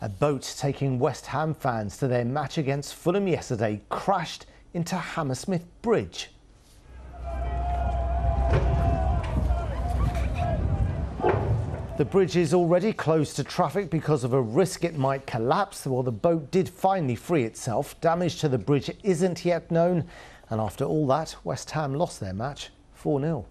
A boat taking West Ham fans to their match against Fulham yesterday crashed into Hammersmith Bridge. The bridge is already closed to traffic because of a risk it might collapse. Well, the boat did finally free itself. Damage to the bridge isn't yet known. And after all that, West Ham lost their match 4-0.